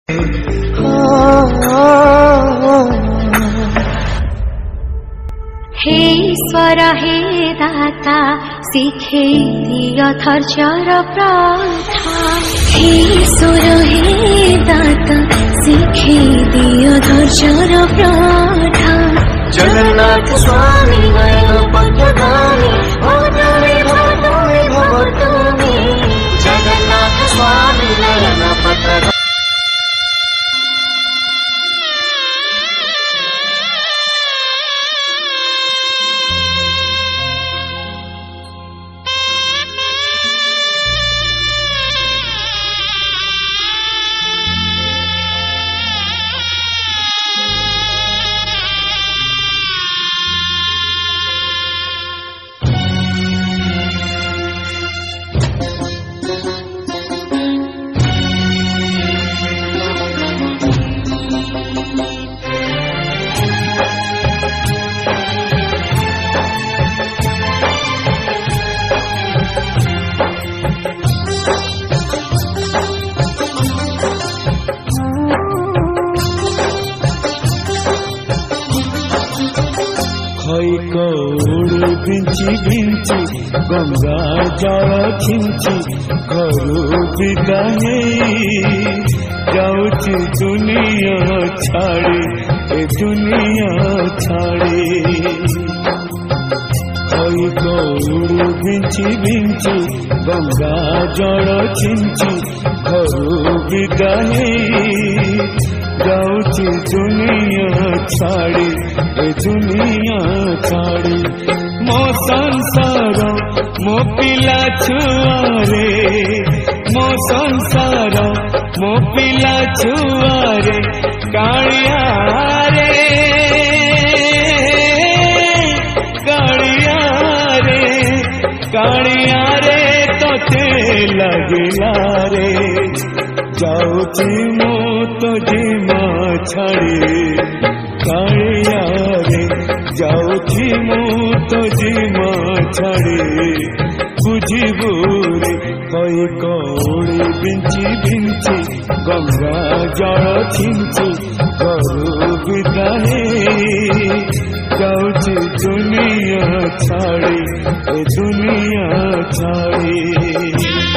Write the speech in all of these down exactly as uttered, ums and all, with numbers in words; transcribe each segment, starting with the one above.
हे ईश्वर हे दाता शिखे दियो धैर्यर प्रथा। हे ईश्वर हे दाता शिखे दियो धैर्यर प्रथा। जगन्नाथ स्वामी नयन पथगामी भवतुमे भवतुमे भवतुमे। जगन्नाथ स्वामी नयन पथगामी। भिंची भिंची गंगा जल छिंची घरू विदा जाऊची दुनिया छाड़ी ए दुनिया छाड़ी। गौरू भिंची भिंची गंगा जल छिंची घरू विदा जाऊची दुनिया छाड़ी ए दुनिया छाड़ी। मो संसार मो पिला छुआरे मो संसार मो पिला छुआरे कालिया रे कालिया रे कालिया रे तोते लगिला रे। जाऊची मो तो जीमा छाड़ी कालिया रे जाऊची मो तो जीमा छाड़ी बुझिबू रे। कई कौड़ी बिंची बिंची गंगा जल छिंची घरू विदा जाऊची दुनिया छाड़ी ए दुनिया छाड़ी।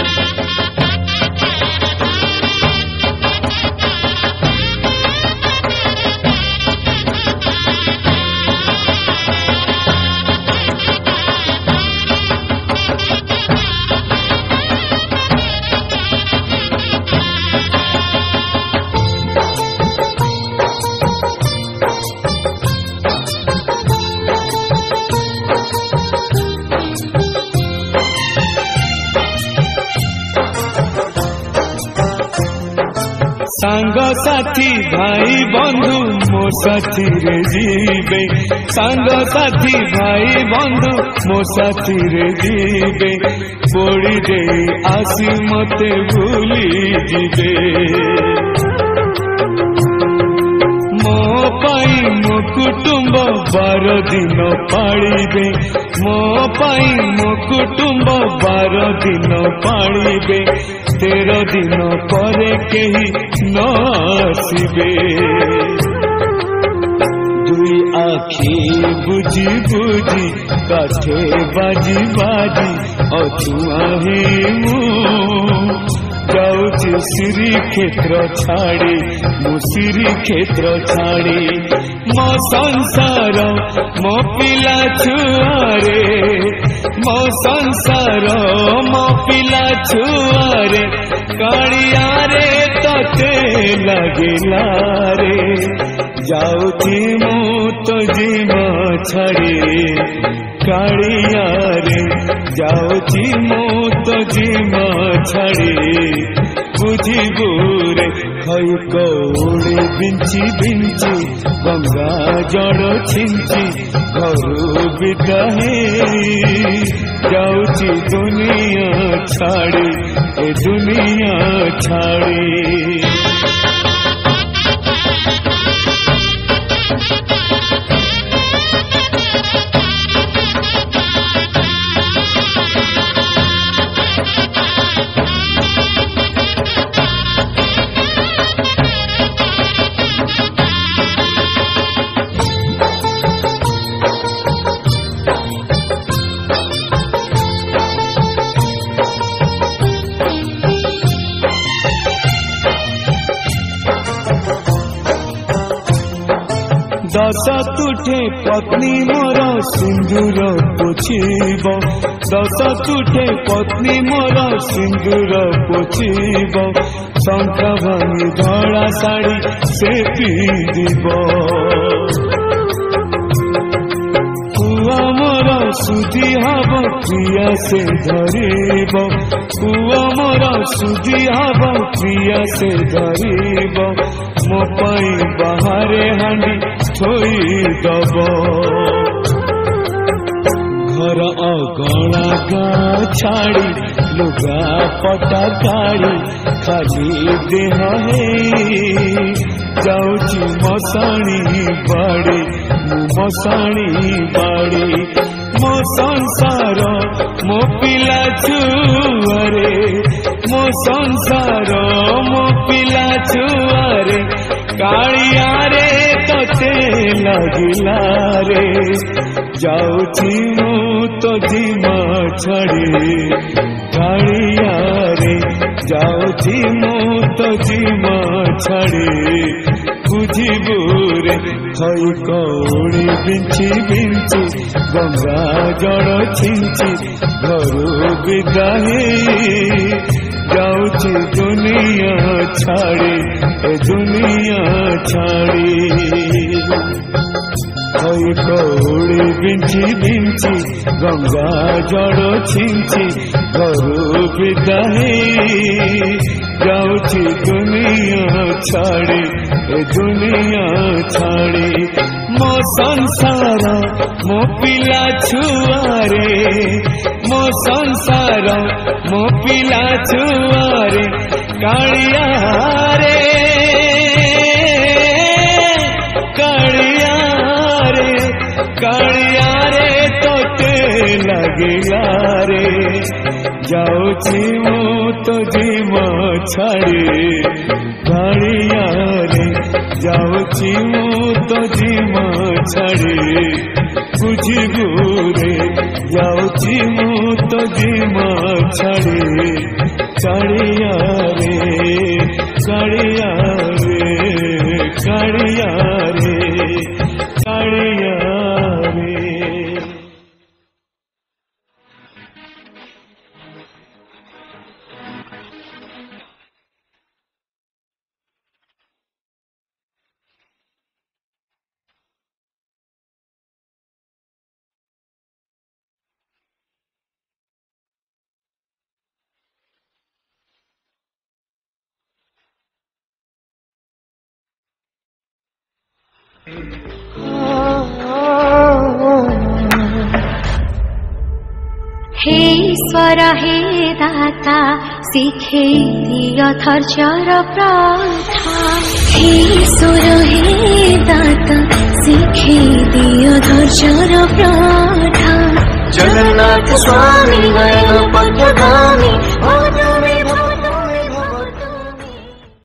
सांग साथी भाई बंधु मो साथी रे जीवे। सांग साथी भाई बंधु मो साथी रे जीवे। बोड़ी दे आसी मते भूली जीवे। मो पाई मो कुटुंब बार दिन पालिबे। मो पाई मो कुटुंब बार दिन पालिबे। तेरह दिन परे केही न आसिबे। दुई आखी बुझी बुझी काठे बाजी बाजी अछुआही मु जाऊची श्री क्षेत्र छाड़ी मु श्री क्षेत्र छाड़ी। मो संसार मो पिला छुआरे मो संसार मो पिला छुआरे कालिया रे तोते लगिला रे। जाऊची मु तो जीमा छाड़ी कालिया रे जाऊची मु तो जीमा छाड़ी बुझिबू रे। खई कौड़ी बिंची बिंची गंगा जल छिंची घरू विदा जाऊची दुनिया छाड़ी ए दुनिया छाड़ी। दश तुठे पत्नी मोर सिंदूर पोछिब दश तुठे पत्नी मोर सिंदूर पोछिब शंख भांगी धड़ा शाढ़ी से पिंधिब पुआ मोर सुधी हब प्रिया से धरिब पुआ मोर सुधी हब प्रिया से धरिब मो पाई बाहरे हांडी थोईदब घर अगणा गाँ छाड़ी लुगा पटा काढ़ी खाली देह है जाऊची मशाणी बाड़ी मु मशाणी बाड़ी मो संसार मो पिला छुआरे मो संसार मो पिला छुआरे कालिया रे तोते लगिला रे जाऊची मु तो जीमा छाड़ी कालिया रे जाऊची मु तो जीमा छाड़ी बुझिबु रे थई कौड़ी बिंची बिंची गंगा जल छिंची घरू विदाई जाऊची दुनिया छाड़ी ए दुनिया छाड़ी थई कौड़ी बिंची बिंची गंगा जल छिंची घरू विदाई जाऊची दुनिया छाड़ी ए दुनिया छाड़ी मो संसार मो पिला छुआरे मो संसार मो पिला छुआरे कालिया रे कालिया रे कालिया रे तोते लगिला रे जाऊची मु तो जीमा छाड़ी कालिया रे जाऊची मु तो जीमा छाड़ी बुझिबु रे जाऊची मु तो जीमा छाड़ी कालिया रे कालिया रे कालिया रे कालिया रे। हे ईश्वर हे दाता शिखे दिय धैर्यर प्रथा हे ईश्वर हे दाता शिखे दिय धैर्यर प्रथा जगन्नाथ स्वामी नयन पथगामी